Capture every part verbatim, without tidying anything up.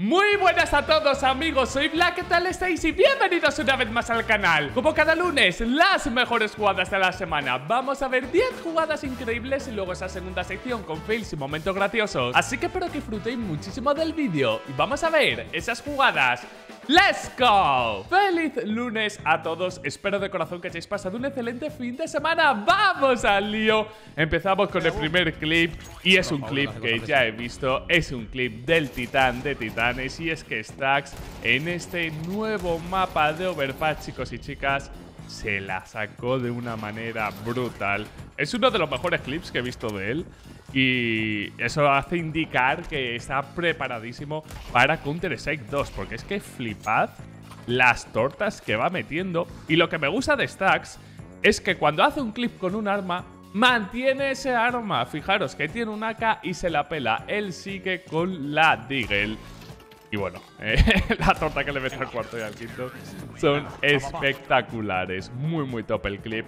Muy buenas a todos amigos, soy Black, ¿qué tal estáis? Y bienvenidos una vez más al canal. Como cada lunes, las mejores jugadas de la semana. Vamos a ver diez jugadas increíbles y luego esa segunda sección con fails y momentos graciosos. Así que espero que disfrutéis muchísimo del vídeo y vamos a ver esas jugadas. ¡Let's go! ¡Feliz lunes a todos! Espero de corazón que hayáis pasado un excelente fin de semana. ¡Vamos al lío! Empezamos con el primer clip. Y es un clip que ya he visto. Es un clip del titán de titanes. Y es que Stax en este nuevo mapa de Overpass, chicos y chicas, se la sacó de una manera brutal. Es uno de los mejores clips que he visto de él. Y eso hace indicar que está preparadísimo para Counter-Strike dos. Porque es que flipad las tortas que va metiendo. Y lo que me gusta de Stax es que cuando hace un clip con un arma, mantiene ese arma. Fijaros que tiene un A K y se la pela. Él sigue con la Deagle. Y bueno, eh, la torta que le mete al cuarto y al quinto son espectaculares. Muy, muy top el clip.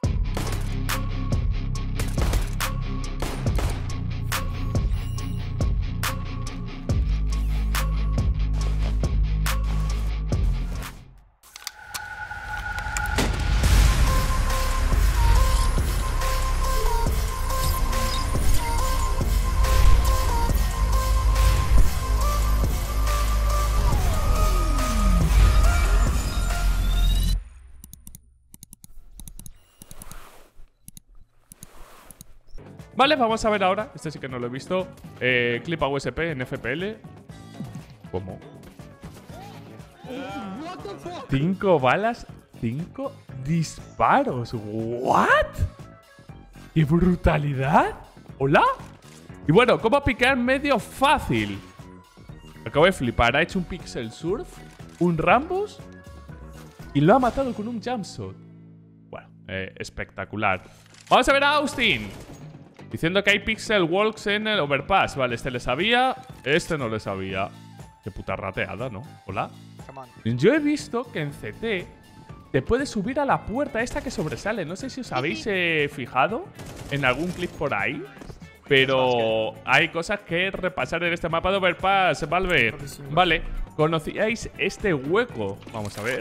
Vale, vamos a ver ahora. Este sí que no lo he visto. Eh, clip a U S P en F P L. ¿Cómo? Cinco balas, cinco disparos. ¿What? ¡Qué brutalidad! ¿Hola? Y bueno, ¿cómo picar medio fácil? Acabo de flipar. Ha hecho un pixel surf, un Rambos y lo ha matado con un jumpshot. Bueno, eh, espectacular. Vamos a ver a Austin diciendo que hay pixel walks en el Overpass. Vale, este le sabía, este no le sabía. Qué puta rateada, ¿no? ¿Hola? Yo he visto que en C T te puedes subir a la puerta esta que sobresale. No sé si os habéis eh, fijado en algún clip por ahí, pero hay cosas que repasar en este mapa de Overpass, Valve. Vale, ¿conocíais este hueco? Vamos a ver.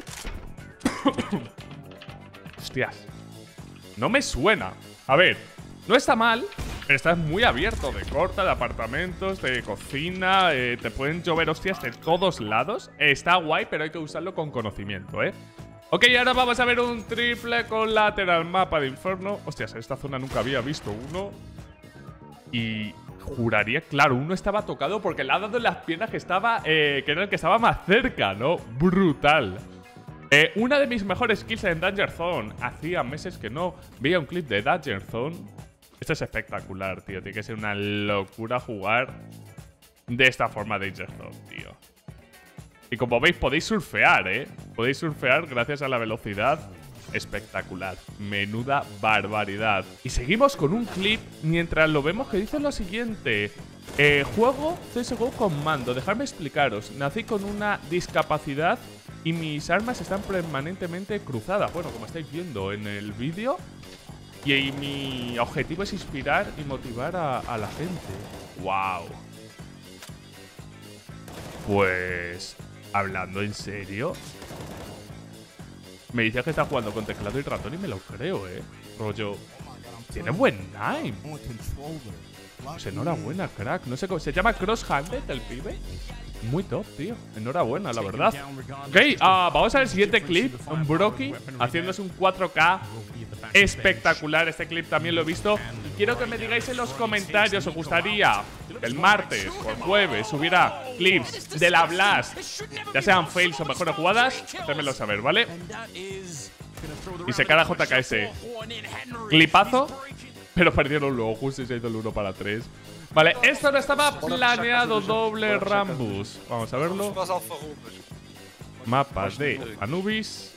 Hostias, no me suena. A ver, no está mal, pero está muy abierto, de corta, de apartamentos, de cocina, eh, te pueden llover hostias de todos lados. Está guay, pero hay que usarlo con conocimiento, ¿eh? Ok, ahora vamos a ver un triple colateral mapa de Inferno. Hostias, en esta zona nunca había visto uno. Y juraría, claro, uno estaba tocado porque le ha dado en las piernas que estaba, eh, que era el que estaba más cerca, ¿no? Brutal. Eh, una de mis mejores kills en Danger Zone. Hacía meses que no veía un clip de Danger Zone. Esto es espectacular, tío. Tiene que ser una locura jugar de esta forma de Danger Zone, tío. Y como veis, podéis surfear, ¿eh? Podéis surfear gracias a la velocidad. Espectacular. Menuda barbaridad. Y seguimos con un clip mientras lo vemos que dice lo siguiente. Eh, juego C S G O con mando. Dejadme explicaros. Nací con una discapacidad y mis armas están permanentemente cruzadas. Bueno, como estáis viendo en el vídeo. Y mi objetivo es inspirar y motivar a, a la gente. ¡Wow! Pues, hablando en serio, me dice que está jugando con teclado y ratón y me lo creo, ¿eh? Rollo, tiene buen aim. Pues enhorabuena, crack. No sé cómo se llama, Cross-Handed el pibe. Muy top, tío. Enhorabuena, la verdad. Ok, uh, vamos a ver el siguiente clip. Un Brocky haciéndose un cuatro K. Espectacular, este clip también lo he visto. Y quiero que me digáis en los comentarios, ¿os gustaría que el martes o el jueves subiera clips de la Blast, ya sean fails o mejores jugadas? Hacérmelo saber, ¿vale? Y se cara J K S. Clipazo, pero perdieron luego, justo y se hizo el uno para tres. Vale, esto no estaba planeado. Doble Rambus. Vamos a verlo. Mapas de Anubis.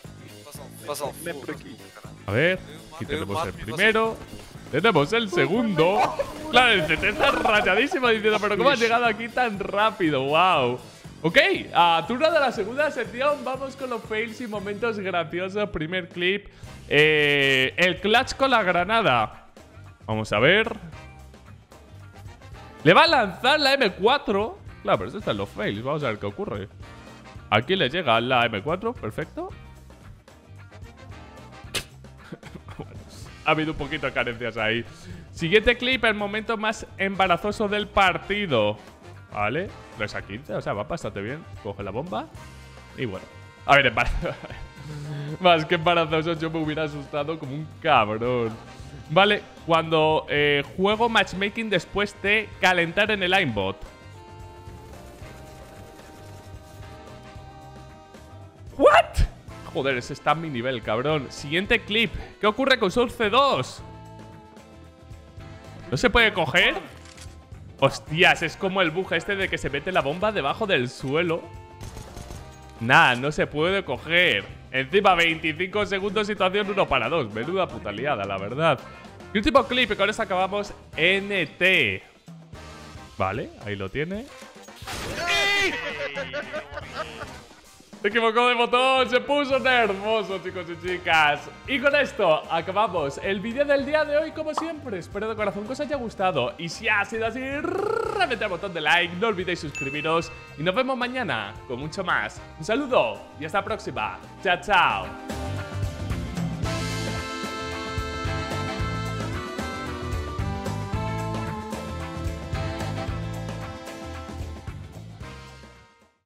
A ver, aquí tenemos el primero. Tenemos el segundo. Claro, el C T está rayadísimo diciendo, pero ¿cómo has llegado aquí tan rápido? Wow. Ok, a turno de la segunda sección. Vamos con los fails y momentos graciosos. Primer clip, eh, el clutch con la granada. Vamos a ver. Le va a lanzar la M cuatro Claro, pero esto está en los fails. Vamos a ver qué ocurre. Aquí le llega la eme cuatro. Perfecto. Bueno, ha habido un poquito de carencias ahí. Siguiente clip, el momento más embarazoso del partido. Vale, tres a quince, o sea, va bastante bien. Coge la bomba. Y bueno. A ver, embarazoso. Más que embarazoso, yo me hubiera asustado como un cabrón. Vale, cuando eh, juego matchmaking después de calentar en el aimbot. ¿What? Joder, ese está a mi nivel, cabrón. Siguiente clip. ¿Qué ocurre con Soul C dos? ¿No se puede coger? Hostias, es como el bug este de que se mete la bomba debajo del suelo. Nah, no se puede coger. Encima, veinticinco segundos, situación uno para dos. Menuda puta liada, la verdad. Y último clip, y con esto acabamos ene te. Vale, ahí lo tiene. Se equivocó de botón, se puso hermoso, chicos y chicas. Y con esto acabamos el vídeo del día de hoy, como siempre. Espero de corazón que os haya gustado. Y si ha sido así, reventad el botón de like, no olvidéis suscribiros. Y nos vemos mañana con mucho más. Un saludo y hasta la próxima. Chao, chao.